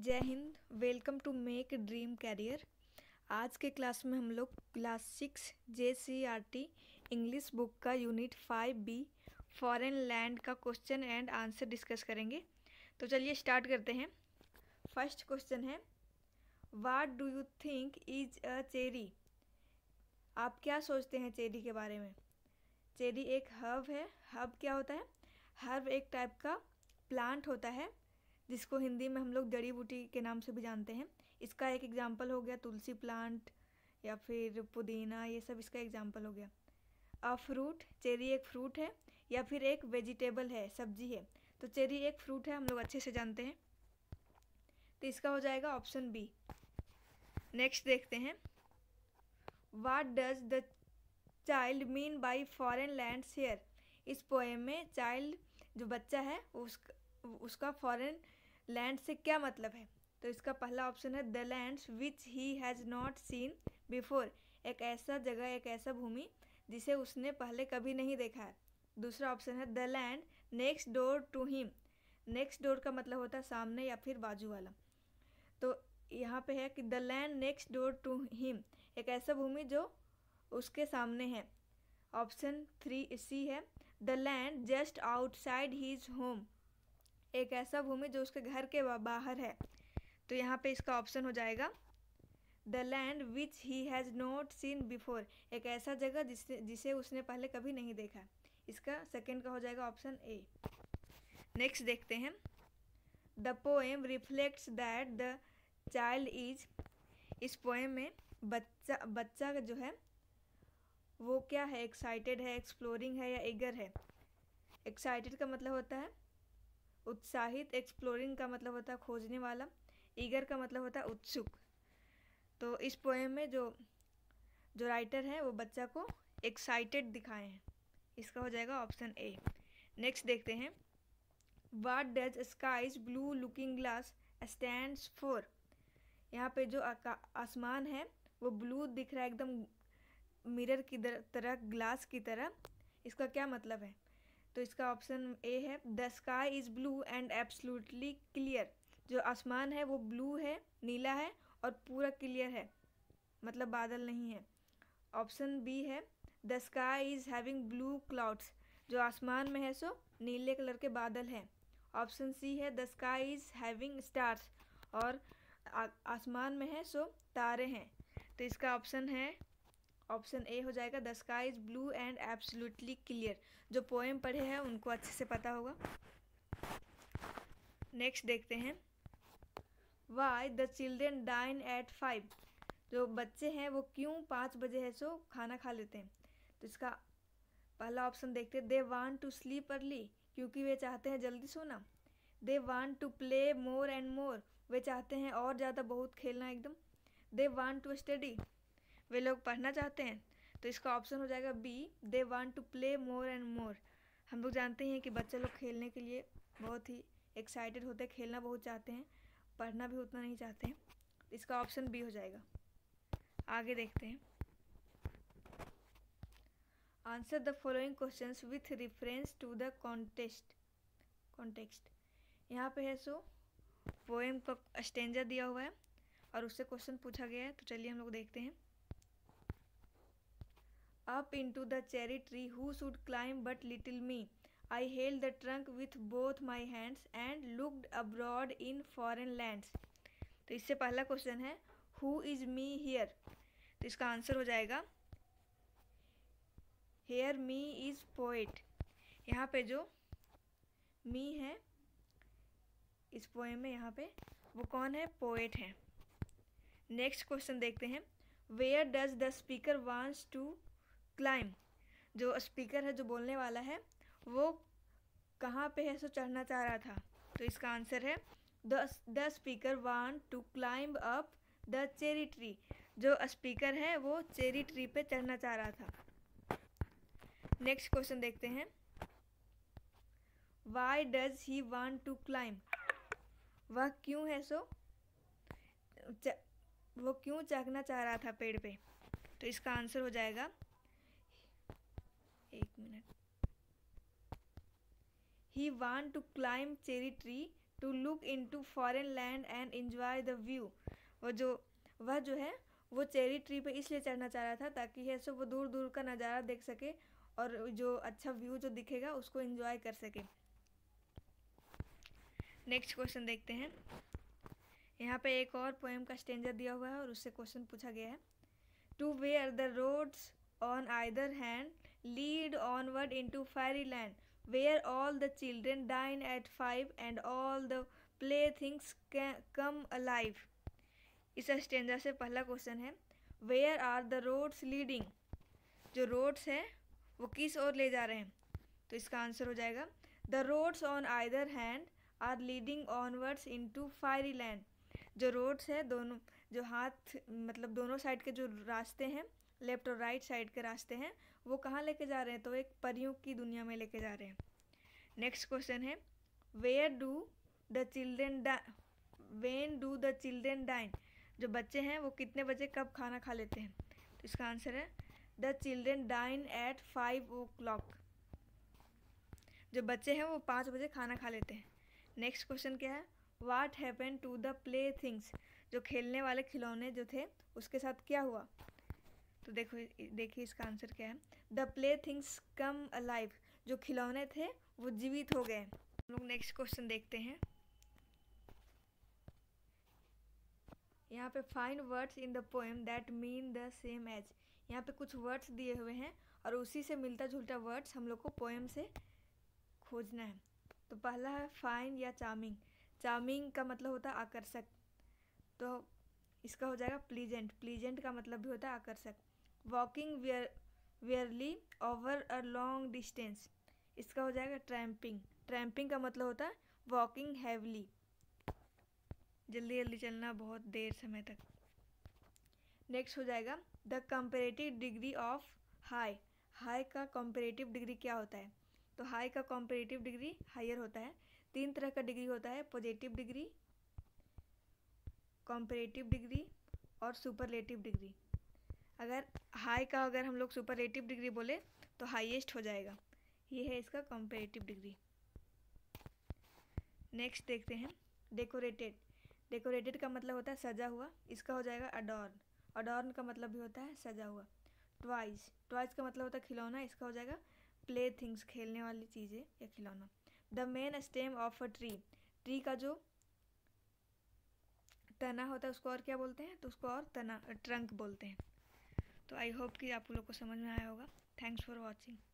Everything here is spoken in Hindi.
जय Hind. Welcome to make dream career. आज के क्लास में हम लोग क्लास 6 JCRT इंग्लिश बुक का यूनिट 5B फॉरेन लैंड का क्वेश्चन एंड आंसर डिस्कस करेंगे। तो चलिए स्टार्ट करते हैं। फर्स्ट क्वेश्चन है, what do you think is a cherry? आप क्या सोचते हैं चेरी के बारे में? चेरी एक हर्ब है। हर्ब क्या होता है? हर्ब एक टाइप का प्लांट होता है जिसको हिंदी में हम लोग जड़ी बूटी के नाम से भी जानते हैं। इसका एक एग्जाम्पल हो गया तुलसी प्लांट या फिर पुदीना, ये सब इसका एग्जाम्पल हो गया। अ फ्रूट, चेरी एक फ्रूट है या फिर एक वेजिटेबल है, सब्जी है। तो चेरी एक फ्रूट है, हम लोग अच्छे से जानते हैं। तो इसका हो जाएगा ऑप्शन बी। नेक्स्ट देखते हैं, what does the child mean by foreign lands here? इस पोएम में चाइल्ड जो बच्चा है उसका फॉरेन लैंड से क्या मतलब है? तो इसका पहला ऑप्शन है the lands which he has not seen before. एक ऐसा जगह, एक ऐसा भूमि जिसे उसने पहले कभी नहीं देखा है। दूसरा ऑप्शन है the land next door to him. Next door का मतलब होता है सामने या फिर बाजू वाला। तो यहाँ पे है कि the land next door to him, एक ऐसा भूमि जो उसके सामने है। ऑप्शन 3C है the land just outside his home, एक ऐसा भूमि जो उसके घर के बाहर है। तो यहाँ पे इसका ऑप्शन हो जाएगा the land which he has not seen before, एक ऐसा जगह जिसे उसने पहले कभी नहीं देखा। इसका सेकंड का हो जाएगा ऑप्शन ए। नेक्स्ट देखते हैं, the poem reflects that the child is. इस पोएम में बच्चा जो है वो क्या है? एक्साइटेड है, एक्सप्लोरिंग है या ईगर है? एक्साइटेड का मतलब होता है उत्साहित, एक्सप्लोरिंग का मतलब होता है खोजने वाला, ईगर का मतलब होता है उत्सुक। तो इस पोएम में जो राइटर है वो बच्चा को एक्साइटेड दिखाए हैं। इसका हो जाएगा ऑप्शन ए। नेक्स्ट देखते हैं, what does skies blue looking glass stands for? यहाँ पे जो आसमान है वो ब्लू दिख रहा है, एकदम मिरर की तरह, ग्लास की तरह। इसका क्या मतलब है? तो इसका ऑप्शन ए है the sky is blue and absolutely clear. जो आसमान है वो ब्लू है, नीला है और पूरा क्लियर है, मतलब बादल नहीं है। ऑप्शन बी है the sky is having blue clouds. जो आसमान में है सो नीले कलर के बादल हैं। ऑप्शन सी है the sky is having stars, और आसमान में है सो तारे हैं। तो इसका ऑप्शन है ऑप्शन ए हो जाएगा the sky is blue and absolutely clear. जो पोएम पढ़े हैं उनको अच्छे से पता होगा। नेक्स्ट देखते हैं, why the children dine at 5? जो बच्चे हैं वो क्यों 5 बजे है सो खाना खा लेते हैं? तो इसका पहला ऑप्शन देखते हैं, they want to sleep early, क्योंकि वे चाहते हैं जल्दी सोना। They want to play more and more, वे चाहते हैं और ज़्यादा बहुत खेलना एकदम। दे वांट टू स्टडी, वे लोग पढ़ना चाहते हैं। तो इसका ऑप्शन हो जाएगा B, they want to play more and more. हम लोग जानते हैं कि बच्चे लोग खेलने के लिए बहुत ही एक्साइटेड होते हैं, खेलना बहुत चाहते हैं, पढ़ना भी उतना नहीं चाहते हैं। इसका ऑप्शन बी हो जाएगा। आगे देखते हैं, answer the following questions with reference to the context. यहाँ पे है सो पोएम का स्टेंजा दिया हुआ है और उससे क्वेश्चन पूछा गया है। तो चलिए हम लोग देखते हैं, Up into the cherry tree who should climb but little me? I held the trunk with both my hands and looked abroad in foreign lands. तो इससे पहला क्वेश्चन है Who is me here? तो इसका आंसर हो जाएगा Here me is poet। यहाँ पे जो me है इस पोएम में, यहाँ पे वो कौन है? पोएट है। नेक्स्ट क्वेश्चन देखते हैं, Where does the speaker wants to climb? जो स्पीकर है, जो बोलने वाला है, वो कहाँ पे है सो चढ़ना चाह रहा था? तो इसका आंसर है the speaker want to climb up the cherry tree. जो स्पीकर है वो चेरी ट्री पे चढ़ना चाह रहा था। नेक्स्ट क्वेश्चन देखते हैं, why does he want to climb? वह क्यों है सो वो क्यों चढ़ना चाह रहा था पेड़ पे? तो इसका आंसर हो जाएगा, एक minute, he want to climb cherry tree to look into foreign land and enjoy the view. वह जो है वो चेरी ट्री पे इसलिए चढ़ना चाह रहा था ताकि है सो वो दूर दूर का नज़ारा देख सके और जो अच्छा व्यू जो दिखेगा उसको एंजॉय कर सके। नेक्स्ट क्वेश्चन देखते हैं। यहाँ पे एक और पोएम का स्टेंजा दिया हुआ है और उससे क्वेश्चन पूछा गया है। To where the roads on either hand lead onward into fairy land where all the children dine at 5 and all the play things come alive. इस स्टेंजा से पहला क्वेश्चन है where are the roads leading, जो रोड्स है वो किस ओर ले जा रहे हैं, तो इसका आंसर हो जाएगा the roads on either hand are leading onwards into fiery land. जो रोड्स है दोनों, जो हाथ मतलब दोनों साइड के जो रास्ते हैं, लेफ्ट और राइट साइड के रास्ते हैं, वो कहाँ लेके जा रहे हैं, तो एक परियों की दुनिया में लेके जा रहे हैं। नेक्स्ट क्वेश्चन है where do the children when do the children dine, जो बच्चे हैं वो कितने बजे कब खाना खा लेते हैं, तो इसका आंसर है the children dine at 5 o'clock। जो बच्चे हैं वो 5 बजे खाना खा लेते हैं। नेक्स्ट क्वेश्चन क्या है what happen to the play things, जो खेलने वाले खिलौने जो थे उसके साथ क्या हुआ, तो देखिए इसका आंसर क्या है the play things come alive, जो खिलौने थे वो जीवित हो गए। हम लोग नेक्स्ट क्वेश्चन देखते हैं। यहाँ पे find words in the poem that mean the same as. यहाँ पे कुछ वर्ड्स दिए हुए हैं और उसी से मिलता जुलता वर्ड्स हम लोग को पोएम से खोजना है। तो पहला है फाइन या चार्मिंग। चार्मिंग का मतलब होता है आकर्षक, तो इसका हो जाएगा प्लीजेंट। प्लीजेंट का मतलब भी होता है आकर्षक। Walking wearily over a long distance, इसका हो जाएगा ट्रैम्पिंग। ट्रैम्पिंग का मतलब होता है वॉकिंग हैवली, जल्दी जल्दी चलना बहुत देर समय तक। नेक्स्ट हो जाएगा the comparative degree of high. High का कंपेरेटिव डिग्री क्या होता है, तो हाई का कंपेरेटिव डिग्री हायर होता है। 3 तरह का डिग्री होता है, पॉजिटिव डिग्री, कंपेरेटिव डिग्री और सुपरलेटिव डिग्री। अगर हाई का अगर हम लोग सुपरलेटिव डिग्री बोले तो हाईएस्ट हो जाएगा, ये है इसका कंपेरेटिव डिग्री। नेक्स्ट देखते हैं डेकोरेटेड। डेकोरेटेड का मतलब होता है सजा हुआ, इसका हो जाएगा अडॉर्न। अडॉर्न का मतलब भी होता है सजा हुआ। ट्वाइस, ट्वाइस का मतलब होता है खिलौना, इसका हो जाएगा प्ले थिंग्स, खेलने वाली चीज़ें या खिलौना। The main stem of a tree, tree का जो तना होता है उसको और क्या बोलते हैं, तो उसको और तना ट्रंक बोलते हैं। तो आई होप कि आप लोग को समझ में आया होगा। Thanks for watching.